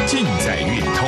尽在运通。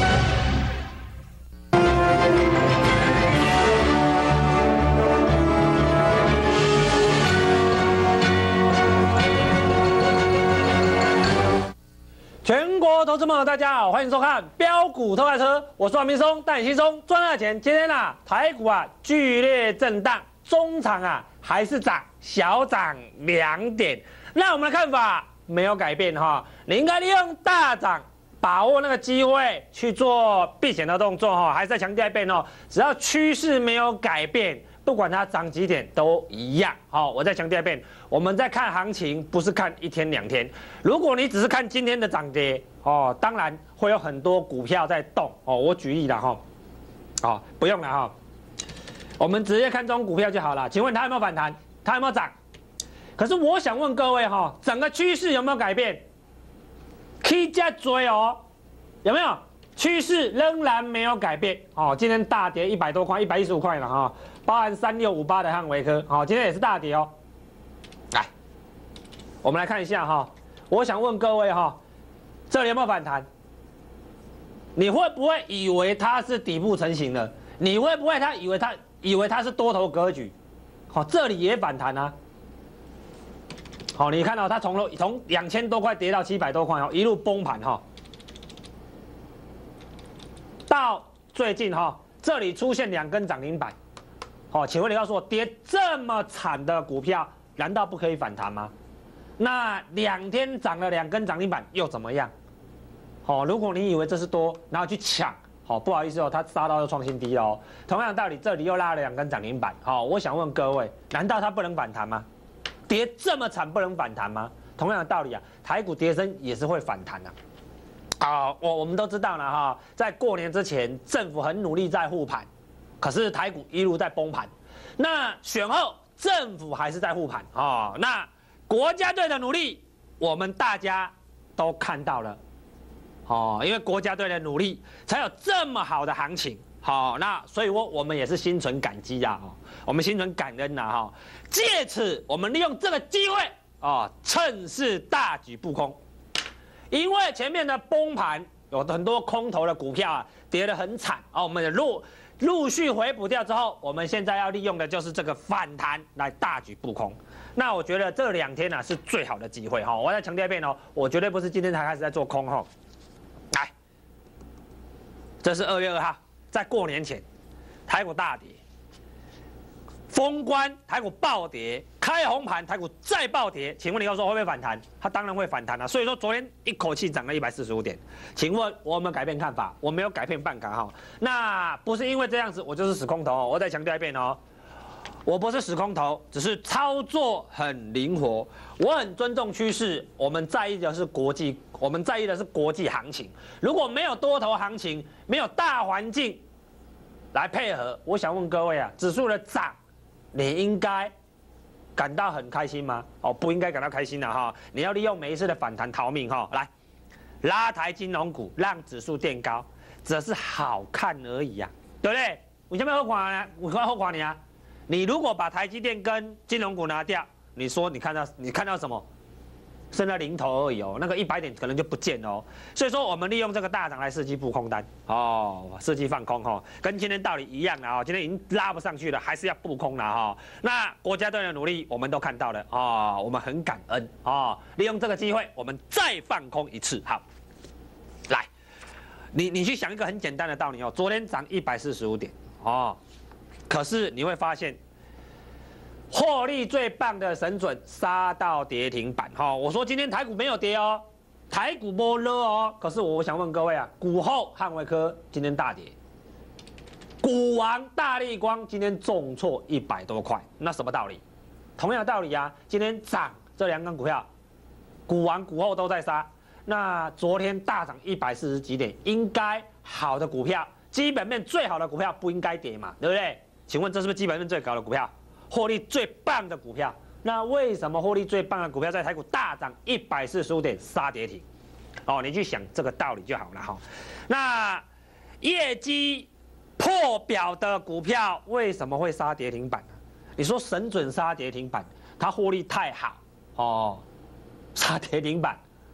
全国投资朋友，大家好，欢迎收看标股偷快车，我是王明松，带你轻松赚大钱。今天台股剧烈震荡，中场还是涨，小涨2点。那我们的看法没有改变哈，你应该利用大涨，把握那个机会去做避险的动作哈。还是再强调一遍哦，只要趋势没有改变，不管它涨几点都一样。好，我再强调一遍，我们在看行情，不是看1天2天。如果你只是看今天的涨跌哦，当然会有很多股票在动哦。我举例了哈，不用了哈，我们直接看这种股票就好了。请问它有没有反弹？它有没有涨？可是我想问各位哈，整个趋势有没有改变？K 加追哦，有没有？趋势仍然没有改变哦。今天大跌100多块，115块了哈，包含3658的汉维科，好，今天也是大跌哦。来，我们来看一下哈，我想问各位哈，这里有没有反弹？你会不会以为它是底部成型了？你会不会以为它是多头格局？好，这里也反弹啊。好，你看到它从2000多块跌到700多块哦，一路崩盘哈。到最近这里出现2根涨停板。好，请问你告诉我，跌这么惨的股票，难道不可以反弹吗？那2天涨了2根涨停板又怎么样？好，如果你以为这是多，然后去抢，好，不好意思哦，它杀到又创新低了哦。同样的道理，这里又拉了2根涨停板。好，我想问各位，难道它不能反弹吗？跌这么惨不能反弹吗？同样的道理台股跌升也是会反弹的。我们都知道了哈，在过年之前，政府很努力在护盘，可是台股一路在崩盘。那选后，政府还是在护盘哦。那国家队的努力，我们大家都看到了哦，因为国家队的努力，才有这么好的行情。好，那所以我们也是心存感激我们心存感恩借此我们利用这个机会趁势大举布空。因为前面的崩盘有很多空头的股票跌得很惨我们也陆续回补掉之后，我们现在要利用的就是这个反弹来大举布空。那我觉得这2天是最好的机会我再强调一遍我绝对不是今天才开始在做空来，这是2月2号，在过年前，台股大跌，封关台股暴跌，开红盘台股再暴跌，请问你告诉我会不会反弹？它当然会反弹所以说昨天一口气涨了145点，请问我有没有改变看法？我没有改变半卡那不是因为这样子我就是死空头我再强调一遍我不是死空头，只是操作很灵活，我很尊重趋势，我们在意的是国际行情。如果没有多头行情，没有大环境来配合，我想问各位指数的涨，你应该感到很开心吗？不应该感到开心的你要利用每一次的反弹逃命来拉抬金融股，让指数垫高，只是好看而已对不对？为什么后款呢？我后款你你如果把台积电跟金融股拿掉，你说你看到什么？剩下零头而已那个100点可能就不见了所以说我们利用这个大涨来伺机布空单伺机放空跟今天道理一样的今天已经拉不上去了，还是要布空了那国家队的努力我们都看到了我们很感恩利用这个机会，我们再放空一次。好，来，你去想一个很简单的道理昨天涨145点可是你会发现，获利最棒的神准杀到跌停板我说今天台股没有跌台股没热可是我想问各位股后汉维科今天大跌，股王大立光今天重挫100多块，那什么道理？同样的道理今天涨这2根股票，股王股后都在杀，那昨天大涨140几点，应该好的股票，基本面最好的股票不应该跌嘛，对不对？请问这是不是基本面最高的股票，获利最棒的股票？那为什么获利最棒的股票在台股大涨145点杀跌停？你去想这个道理就好了那业绩破表的股票为什么会杀跌停板呢？你说神准杀跌停板，它获利太好杀跌停板，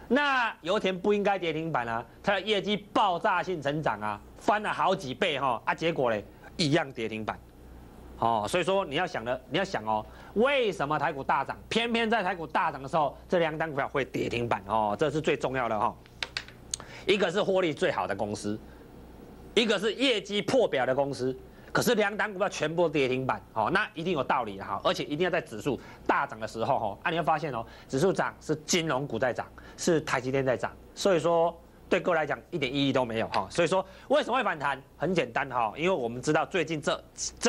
那油田不应该跌停板啊，它的业绩爆炸性成长啊，翻了好几倍哈结果嘞一样跌停板。所以说你要想哦，为什么台股大涨，偏偏在台股大涨的时候，这两档股票会跌停板这是最重要的一个是获利最好的公司，一个是业绩破表的公司。可是两档股票全部跌停板那一定有道理的而且一定要在指数大涨的时候你会发现指数涨是金融股在涨，是台积电在涨，所以说对各位来讲一点意义都没有所以说为什么会反弹？很简单因为我们知道最近这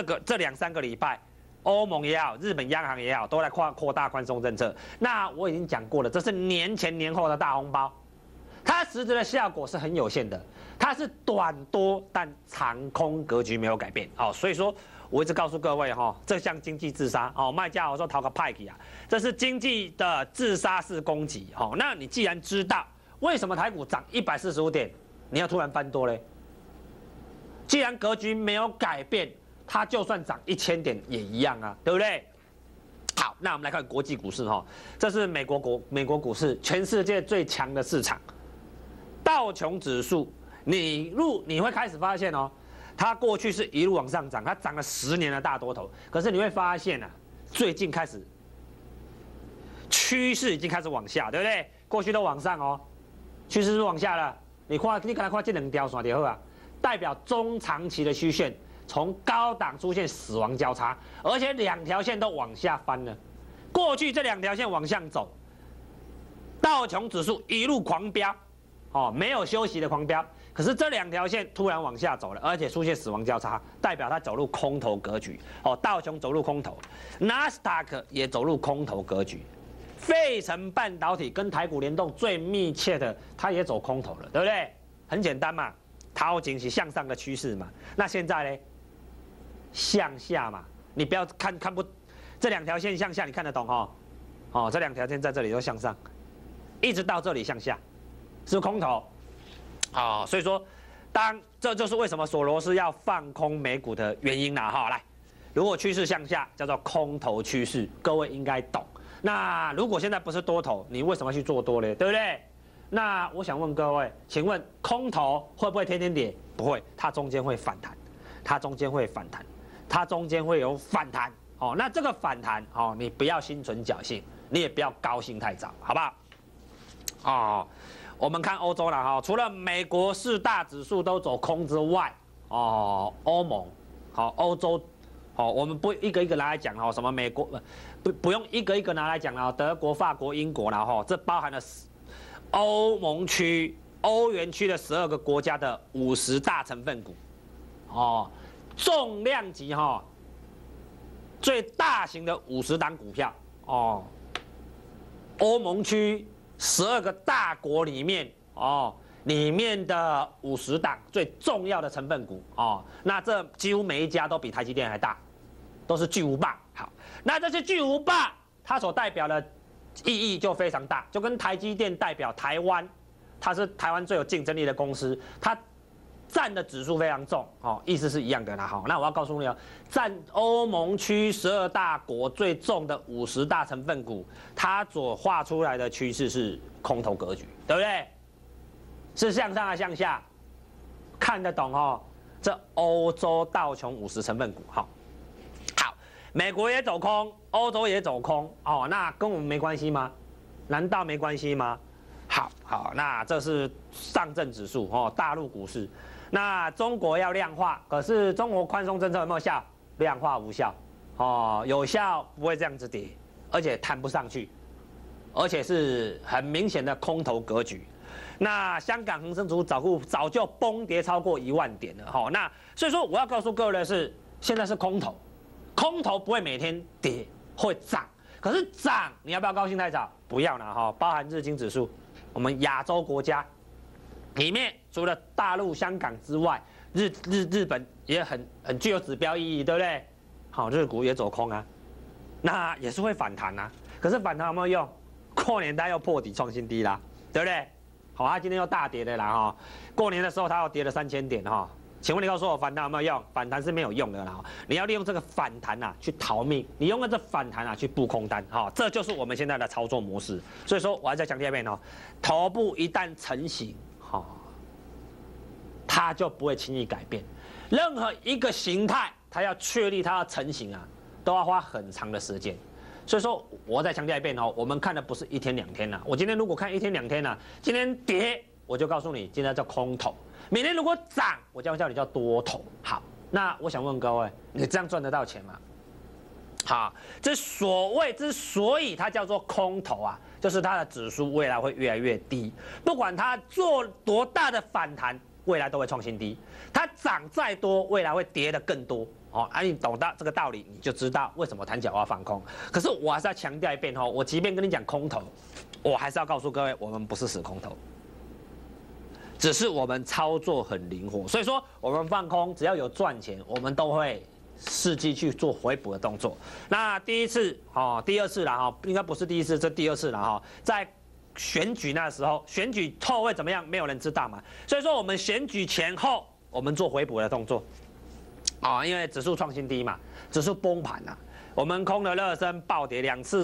2-3个礼拜，欧盟也好，日本央行也好，都在扩大宽松政策。那我已经讲过了，这是年前年后的大红包，它实质的效果是很有限的。它是短多，但长空格局没有改变所以说我一直告诉各位这像经济自杀卖家我说逃个派去这是经济的自杀式攻击那你既然知道为什么台股涨145点，你要突然翻多嘞？既然格局没有改变，它就算涨1000点也一样啊，对不对？好，那我们来看国际股市这是美国股市，全世界最强的市场，道琼指数。你会开始发现它过去是一路往上涨，它涨了10年的大多头，可是你会发现最近开始趋势已经开始往下，对不对？过去都往上趋势是往下了。你可能看这2条线就好啊，代表中长期的曲线从高档出现死亡交叉，而且2条线都往下翻了。过去这2条线往上走，道琼指数一路狂飙没有休息的狂飙。可是这2条线突然往下走了，而且出现死亡交叉，代表它走入空头格局道琼走入空头，纳斯达克也走入空头格局，费城半导体跟台股联动最密切的，它也走空头了，对不对？很简单嘛，头前是向上的趋势嘛，那现在呢，向下嘛，你不要看不，这2条线向下，你看得懂这2条线在这里都向上，一直到这里向下，是空头。所以说，这就是为什么索罗斯要放空美股的原因啦来，如果趋势向下，叫做空头趋势，各位应该懂。那如果现在不是多头，你为什么去做多呢？对不对？那我想问各位，请问空头会不会天天跌？不会，它中间会反弹，它中间会有反弹那这个反弹你不要心存侥幸，你也不要高兴太早，好不好？我们看欧洲了除了美国4大指数都走空之外，欧盟欧洲我们不一个一个拿来讲什么美国不用一个一个拿来讲了，德国、法国、英国了这包含了欧盟区、欧元区的12个国家的50大成分股重量级最大型的50档股票欧盟区12个大国里面里面的50档最重要的成分股那这几乎每一家都比台积电还大，都是巨无霸。好，那这些巨无霸它所代表的意义就非常大，就跟台积电代表台湾，它是台湾最有竞争力的公司，它占的指数非常重意思是一样的啦那我要告诉你占欧盟区12大国最重的50大成分股，它所画出来的趋势是空头格局，对不对？是向上还是向下？看得懂这欧洲道琼50成分股好，美国也走空，欧洲也走空那跟我们没关系吗？难道没关系吗？好，那这是上证指数大陆股市。那中国要量化，可是中国宽松政策有没有效？量化无效有效不会这样子跌，而且弹不上去，而且是很明显的空头格局。那香港恒生指数早就崩跌超过1万点了那所以说我要告诉各位的是，现在是空头，空头不会每天跌，会涨，可是涨你要不要高兴太早？不要啦包含日经指数，我们亚洲国家里面除了大陆、香港之外，日本也很具有指标意义，对不对？日股也走空那也是会反弹可是反弹有没有用？过年它又破底创新低啦，对不对？它今天又大跌的啦过年的时候它又跌了3000点请问你告诉我反弹有没有用？反弹是没有用的啦，你要利用这个反弹啊去逃命，你用这反弹啊去布空单，哈，这就是我们现在的操作模式。所以说，我还再强调一遍哦，头部一旦成型，哈，它就不会轻易改变。任何一个形态，它要确立它要成型啊，都要花很长的时间。所以说，我再强调一遍哦，我们看的不是1天2天呐。我今天如果看1天2天呐，今天跌，我就告诉你，今天叫空头。明天如果涨，我将叫你叫多头。好，那我想问各位，你这样赚得到钱吗？好，之所以它叫做空头啊，就是它的指数未来会越来越低，不管它做多大的反弹，未来都会创新低。它涨再多，未来会跌得更多。哦，你懂到这个道理，你就知道为什么谈脚要放空。可是我还是要强调一遍哦，我即便跟你讲空头，我还是要告诉各位，我们不是死空头。只是我们操作很灵活，所以说我们放空只要有赚钱，我们都会伺机去做回补的动作。那第一次哦，第二次了哈，应该不是第一次，这第二次了哈。在选举那时候，选举后会怎么样，没有人知道嘛。所以说我们选举前后，我们做回补的动作。啊，因为指数创新低嘛，指数崩盘了，我们空了热身暴跌2次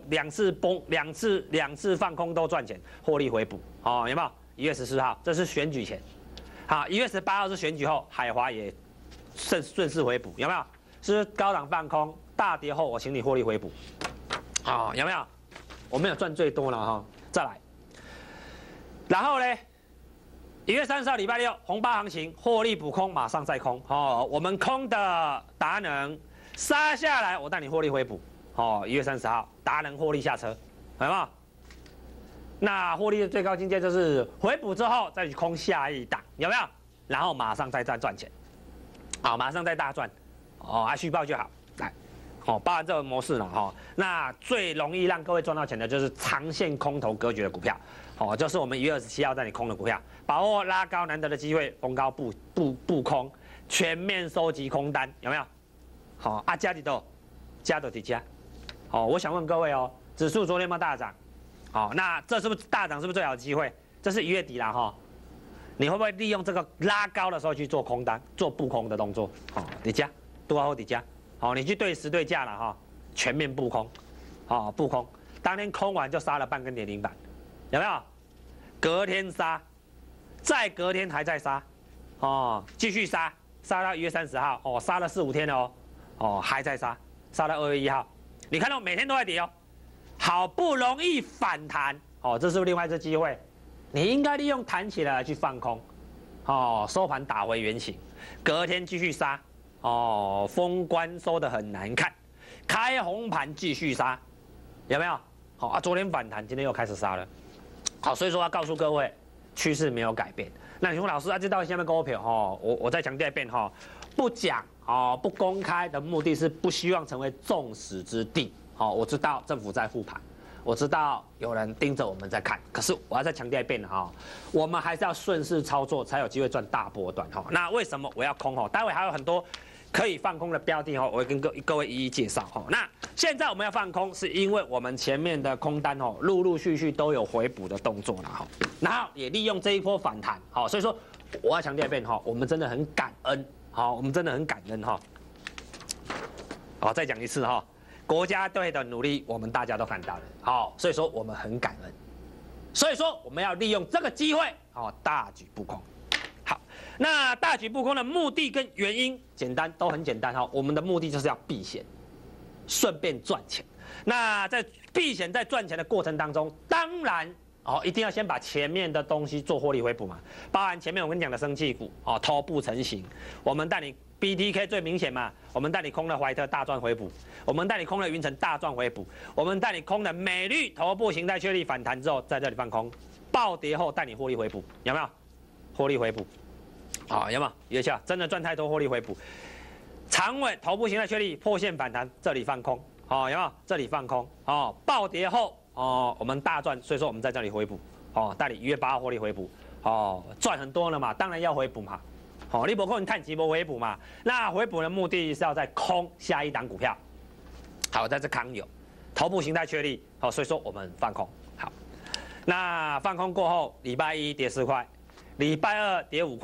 两次放空都赚钱，获利回补。哦，有没有？1月14号，这是选举前，好，1月18号是选举后，海华也顺势回补，有没有？是高档放空，大跌后我请你获利回补，好，有没有？我们有赚最多了哈，再来，然后呢，1月30号礼拜六红包行情，获利补空，马上再空，哦，我们空的达能杀下来，我带你获利回补，哦，1月30号达能获利下车，有没有？那获利的最高境界就是回补之后再去空下一档，有没有？然后马上再赚钱，好，马上再大赚，哦，续报就好，来，哦，包含这个模式了哈。那最容易让各位赚到钱的就是长线空头格局的股票，哦，就是我们1月27号带你空的股票，把握拉高难得的机会，逢高布空，全面收集空单，有没有？好，加几多？加多几加？好，我想问各位哦，指数昨天有没有大涨？好，那这是不是大涨？是不是最好的机会？这是1月底了哈，你会不会利用这个拉高的时候去做空单，做布空的动作？好，底价多少后底价？好，你去对时对价了哈，全面布空，好，布空，当天空完就杀了半根跌停板，有没有？隔天杀，再隔天还在杀，哦，继续杀，杀到1月30号，哦，杀了4、5天了哦，哦，还在杀，杀到2月1号，你看到每天都在跌哦。好不容易反弹，哦，这是不是另外一次机会？你应该利用弹起来去放空，哦，收盘打回原形，隔天继续杀，哦，封关收得很难看，开红盘继续杀，有没有？好啊，昨天反弹，今天又开始杀了，好，所以说要告诉各位，趋势没有改变。那你说老师啊，这到底下面股票哈，我再强调一遍哈，不讲哦，不公开的目的是不希望成为众矢之的。好，我知道政府在护盘，我知道有人盯着我们在看，可是我要再强调一遍哈，我们还是要顺势操作，才有机会赚大波段哈。那为什么我要空哈？待会还有很多可以放空的标的哈，我会跟各位一一介绍哈。那现在我们要放空，是因为我们前面的空单哦，陆陆续续都有回补的动作了哈，然后也利用这一波反弹，好，所以说我要强调一遍哈，我们真的很感恩，好，我们真的很感恩哈。好，再讲一次哈。国家队的努力，我们大家都看到了，好，所以说我们很感恩，所以说我们要利用这个机会，好，大举布空。好，那大举布空的目的跟原因，简单都很简单哈，我们的目的就是要避险，顺便赚钱。那在避险在赚钱的过程当中，当然哦，一定要先把前面的东西做获利回补嘛，包含前面我跟你讲的生技股哦，头部成型，我们带你。BTK 最明显嘛，我们带你空了怀特大赚回补，我们带你空了云层大赚回补，我们带你空了美绿头部形态确立反弹之后，在这里放空，暴跌后带你获利回补，有没有？获利回补，啊，有没有？有效，真的赚太多获利回补。长尾头部形态确立破线反弹，这里放空，哦，有没有？这里放空，哦，暴跌后，哦，我们大赚，所以说我们在这里回补，哦，带你1月8号获利回补，哦，赚很多了嘛，当然要回补嘛。好，你不可能探底不回补嘛？那回补的目的是要在空下一档股票。好，在这康有头部形态确立，好，所以说我们放空。好，那放空过后，礼拜1跌4块，礼拜2跌5块，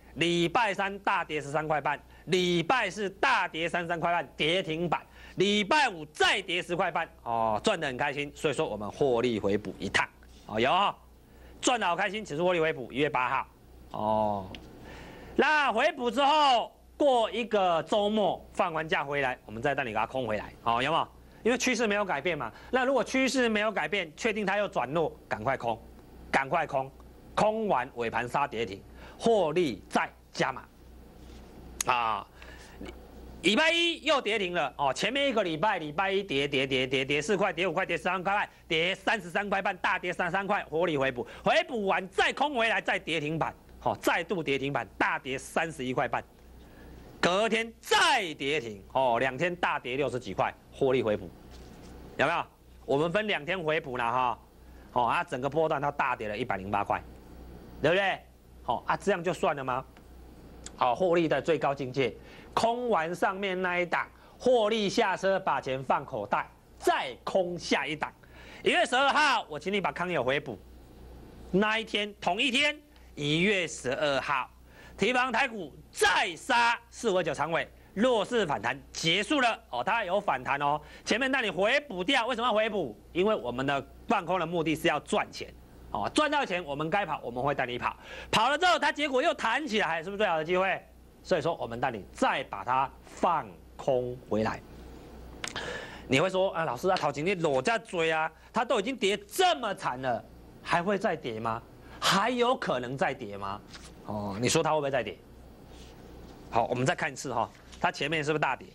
礼拜三大跌13块半，礼拜四大跌33块半，跌停板，礼拜五再跌10块半，哦，赚得很开心，所以说我们获利回补一趟，哦，有哦，赚得好开心，指数获利回补，1月8号，哦，那回补之后过一个周末放完假回来，我们再带你给它空回来，哦，有没有？因为趋势没有改变嘛，那如果趋势没有改变，确定它又转弱，赶快空，赶快空，空完尾盘杀跌停，获利再加码，啊，礼拜一又跌停了哦，前面一个礼拜一跌4块，跌5块，跌13块半，跌33块半，大跌33块，获利回补，回补完再空回来，再跌停板，好，再度跌停板，大跌31块半。隔天再跌停哦，2天大跌60几块，获利回补，有没有？我们分2天回补了哈，哦啊，整个波段它大跌了108块，对不对？好啊，这样就算了吗？好，获利的最高境界，空完上面那一档，获利下车，把钱放口袋，再空下一档。1月12号，我请你把康友回补，那一天同一天，1月12号。提防台股再杀459长尾，弱势反弹结束了哦，它有反弹哦。前面带你回补掉，为什么要回补？因为我们的放空的目的是要赚钱哦，赚到钱我们该跑，我们会带你跑，跑了之后它结果又弹起来，是不是最好的机会？所以说我们带你再把它放空回来。你会说啊，老师啊，陶景你裸在追啊，它都已经跌这么惨了，还会再跌吗？还有可能再跌吗？哦，你说它会不会再跌？好，我们再看一次哈，它前面是不是大跌？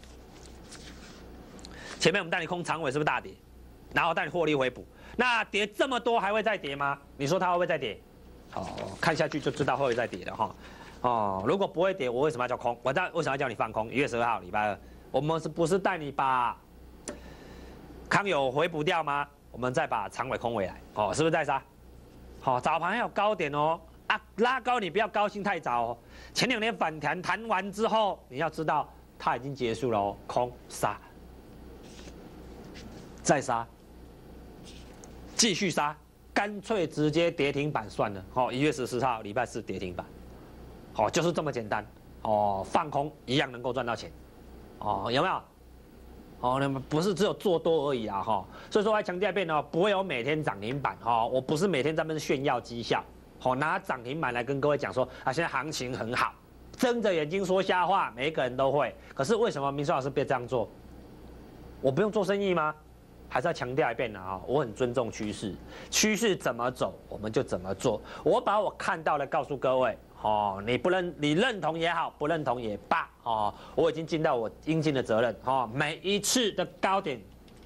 前面我们带你空长尾是不是大跌？然后带你获利回补，那跌这么多还会再跌吗？你说它会不会再跌？哦，看下去就知道会不会再跌了哈。哦，如果不会跌，我为什么要叫空？为什么要叫你放空？1月12号礼拜2，我们不是带你把康友回补掉吗？我们再把长尾空回来，哦，是不是再杀？好，早盘还有高点哦。啊，拉高你不要高兴太早哦。前2天反弹弹完之后，你要知道它已经结束了哦，空杀，再杀，继续杀，干脆直接跌停板算了。哦，1月14号礼拜4跌停板，哦，就是这么简单哦，放空一样能够赚到钱，哦，有没有？哦，那么不是只有做多而已啊，哈，所以说我还强调一遍哦，不会有每天涨停板哈，我不是每天在那边炫耀绩效。好，拿涨停板来跟各位讲说啊，现在行情很好，睁着眼睛说瞎话，每一个人都会。可是为什么明书老师别这样做？我不用做生意吗？还是要强调一遍啊，我很尊重趋势，趋势怎么走我们就怎么做。我把我看到的告诉各位，哦，你认同也好，不认同也罢，哦，我已经尽到我应尽的责任，哦，每一次的高点，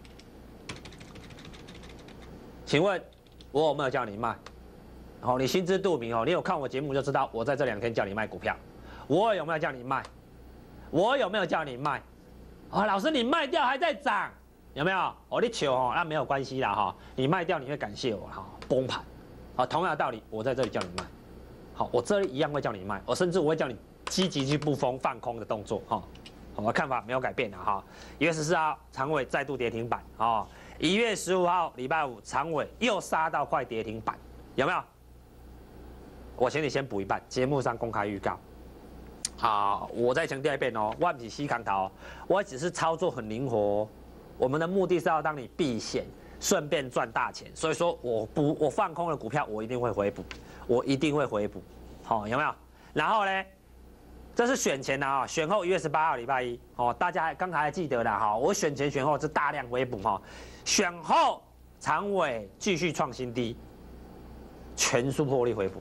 请问我有没有叫你卖？哦，你心知肚明哦，你有看我节目就知道，我在这2天叫你卖股票，我有没有叫你卖？我有没有叫你卖？哦，老师你卖掉还在涨，有没有？哦，你求哦，那没有关系啦哈，你卖掉你会感谢我哈，崩盘，好，同样的道理，我在这里叫你卖，好，我这里一样会叫你卖，我甚至我会叫你积极去布封放空的动作哈，我的看法没有改变的哈。1月14号长尾再度跌停板哦，1月15号礼拜5长尾又杀到快跌停板，有没有？我请你先补一半，节目上公开预告。好，我再强调一遍哦，我不是死扛头，我只是操作很灵活哦。我们的目的是要让你避险，顺便赚大钱。所以说我放空的股票，我一定会回补，我一定会回补。好，有没有？然后呢，这是选前的啊，选后1月18号礼拜1，哦，大家刚才还记得的哈，我选前选后是大量回补哈，选后长尾继续创新低，全数获利回补。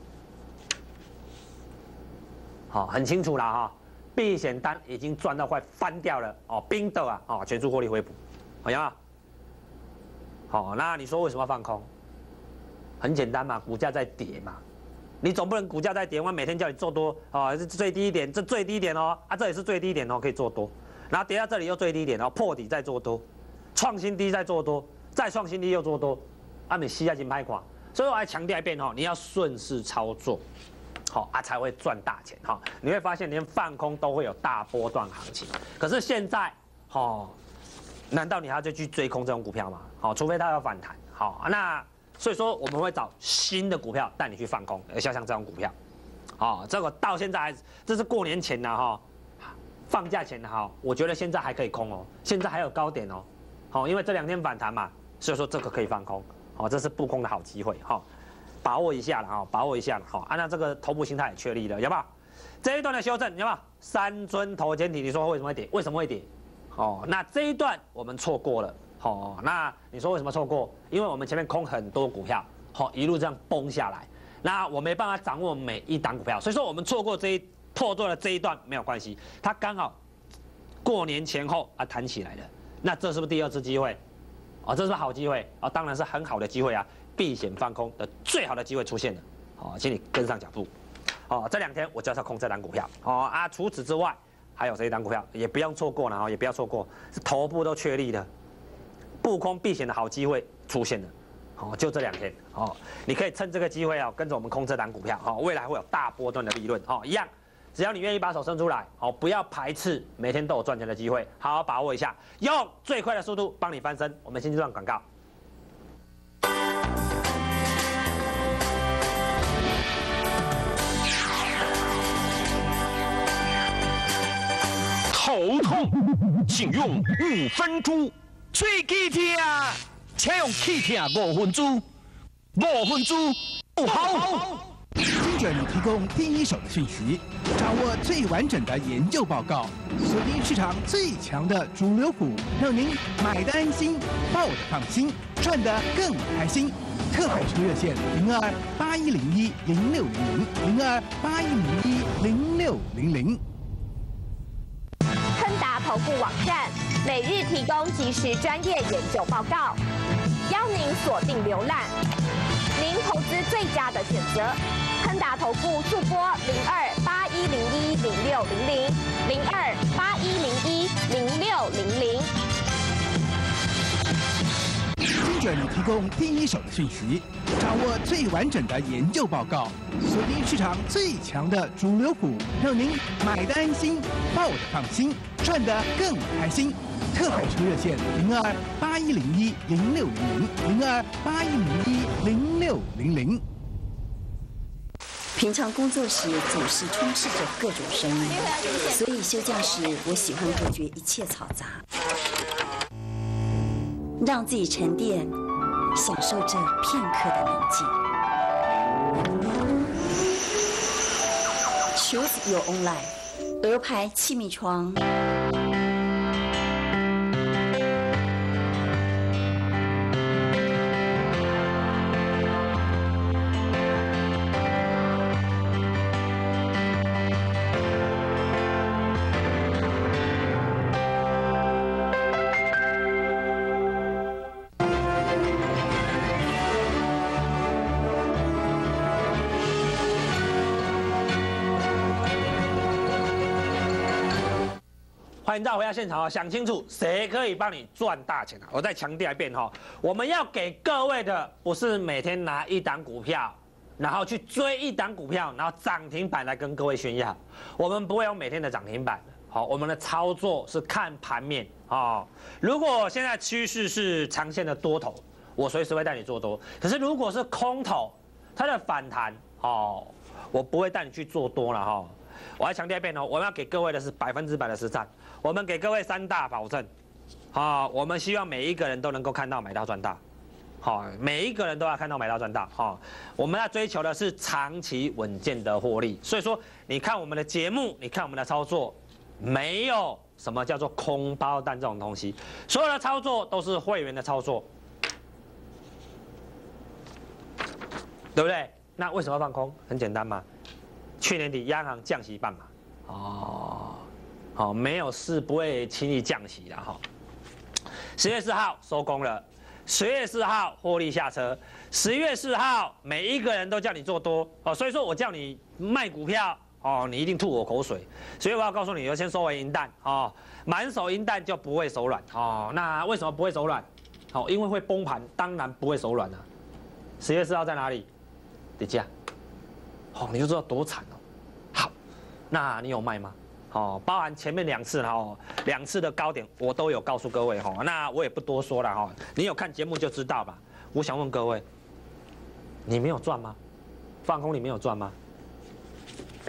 好，很清楚了哈，避险单已经赚到快翻掉了哦，冰的啊，哦，全数获利回补，好没有？好，那你说为什么要放空？很简单嘛，股价在跌嘛，你总不能股价在跌，我每天叫你做多哦，是最低点，这最低点哦，啊，这也是最低点哦，可以做多，然后跌到这里又最低点哦，破底再做多，创新低再做多，再创新低又做多，啊，你膝下金拍垮，所以我还强调一遍哦，你要顺势操作。好啊，才会赚大钱哈！你会发现，连放空都会有大波段行情。可是现在，难道你还要再去追空这种股票吗？好，除非它要反弹。好，那所以说我们会找新的股票带你去放空，像这种股票。 哦，这个到现在还这是过年前的哈，放假前的哈，我觉得现在还可以空哦，现在还有高点哦，好，因为这2天反弹嘛，所以说这个可以放空，好，这是布空的好机会哈，把握一下了哈，把握一下了哈，按照这个头部形态也确立了，有没有？这一段的修正有没有？三尊头肩底，你说为什么会跌？为什么会跌？哦，那这一段我们错过了，哦，那你说为什么错过？因为我们前面空很多股票，好，一路这样崩下来。那我没办法掌握每一档股票，所以说我们错过破对了这一段没有关系，它刚好过年前后啊弹起来了，那这是不是第2次机会？哦，这是不是好机会？哦，当然是很好的机会啊，避险放空的最好的机会出现了，哦，请你跟上脚步，哦，这2天我就是要空这档股票，哦啊，除此之外还有这一档股票也不要错过了，哦，也不要错过，是头部都确立的，布空避险的好机会出现了。哦，就这2天哦，你可以趁这个机会哦，跟着我们空这档股票哦，未来会有大波段的利润哦，一样，只要你愿意把手伸出来哦，不要排斥，每天都有赚钱的机会，好好把握一下，用最快的速度帮你翻身。我们先这段广告。 头痛，请用5分猪，最气痛。请用气痛5分猪，5分猪不好。 精准提供第一手的讯息，掌握最完整的研究报告，锁定市场最强的主流股，让您买的安心，抱的放心，赚得更开心。特快车热线0281010600，0281010600。 亨达投顾网站每日提供即时专业研究报告，邀您锁定浏览，您投资最佳的选择。亨达投顾速拨0281010600，0281010600。 精准提供第一手的讯息，掌握最完整的研究报告，锁定市场最强的主流股，让您买的安心，抱的放心，赚得更开心。特快车热线0281010600，0281010600。 平常工作时总是充斥着各种声音，所以休假时我喜欢隔绝一切嘈杂，让自己沉淀，享受这片刻的宁静。Choose your own life， 鹅牌气密窗。 欢迎大家回到现场啊！想清楚谁可以帮你赚大钱啊！我再强调一遍哈，我们要给各位的不是每天拿一档股票，然后去追一档股票，然后涨停板来跟各位炫耀。我们不会有每天的涨停板，好，我们的操作是看盘面啊。如果现在趋势是长线的多头，我随时会带你做多。可是如果是空头，它的反弹哦，我不会带你去做多了哈。我还强调一遍哦，我们要给各位的是100%的实战。我们给各位3大保证，好，我们希望每一个人都能够看到买到赚大，好，每一个人都要看到买到赚大，好，我们要追求的是长期稳健的获利。所以说，你看我们的节目，你看我们的操作，没有什么叫做空包单这种东西，所有的操作都是会员的操作，对不对？那为什么要放空？很简单嘛，去年底央行降息半码，哦。好，没有事不会轻易降息的哈。10月4号收工了，10月4号获利下车，10月4号每一个人都叫你做多哦，所以说我叫你卖股票哦，你一定吐我口水，所以我要告诉你，要先收回银弹哦，满手银弹就不会手软哦。那为什么不会手软？好，因为会崩盘，当然不会手软啊。10月4号在哪里？底价，好，你就知道多惨哦。好，那你有卖吗？哦，包含前面2次哈，2次的高点我都有告诉各位哈，那我也不多说了哈，你有看节目就知道吧。我想问各位，你没有赚吗？放空你没有赚吗？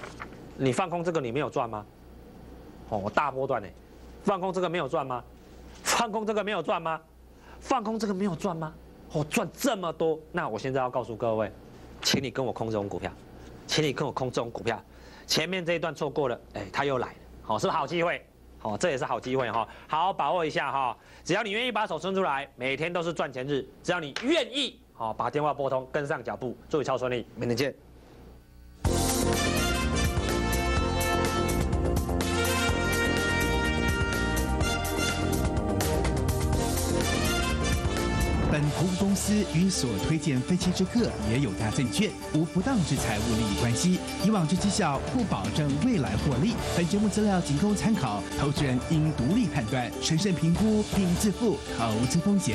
你放空这个你没有赚吗？哦，大波段呢，放空这个没有赚吗？放空这个没有赚吗？放空这个没有赚吗？哦，赚这么多，那我现在要告诉各位，请你跟我空这种股票，请你跟我空这种股票。前面这一段错过了，哎，它又来了，好，是不是好机会？好，这也是好机会哈，好好把握一下哈。只要你愿意把手伸出来，每天都是赚钱日。只要你愿意，好，把电话拨通，跟上脚步，祝你超顺利，明天见。 本服务公司与所推荐分期之客也有大证券，无不当之财务利益关系。以往之绩效不保证未来获利。本节目资料仅供参考，投资人应独立判断、审慎评估并自负投资风险。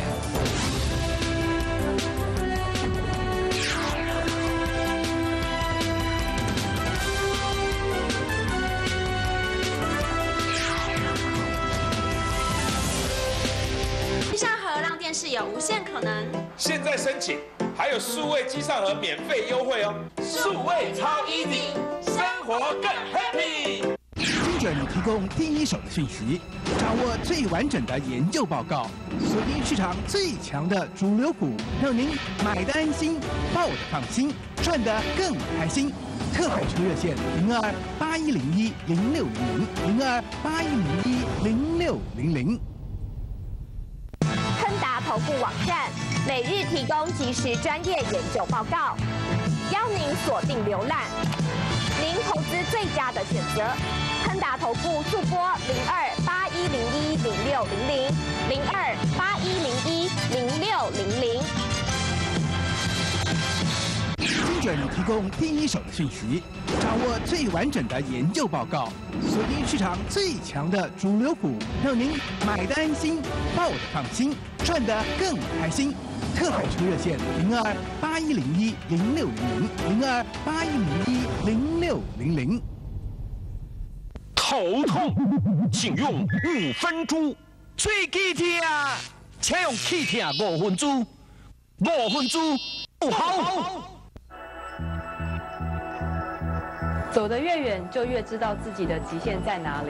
电视有无限可能， 现在申请还有数位机上盒免费优惠哦！数位超 easy， 生活更 happy。 精准提供第一手的讯息，掌握最完整的研究报告，锁定市场最强的主流股，让您买得安心，抱得放心，赚得更开心。特派车热线0281010600，0281010600。 投顾网站每日提供即时专业研究报告，邀您锁定浏览，您投资最佳的选择。亨达投顾速拨0281010600，0281010600。 精准提供第一手的讯息，掌握最完整的研究报告，锁定市场最强的主流股，让您买得安心，抱得放心，赚得更开心。特派车热线0281010600，0281010600。 头痛，请用5分钟；嘴齿痛，请用气痛5分钟。5分钟不好。 走得越远，就越知道自己的极限在哪里。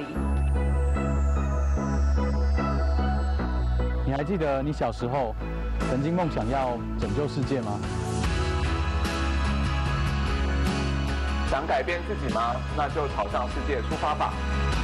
你还记得你小时候曾经梦想要拯救世界吗？ 想改变自己吗？那就朝向世界出发吧！